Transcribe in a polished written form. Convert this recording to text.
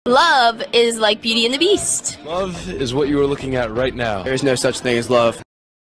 Love is like Beauty and the Beast. Love is what you are looking at right now. There's no such thing as love.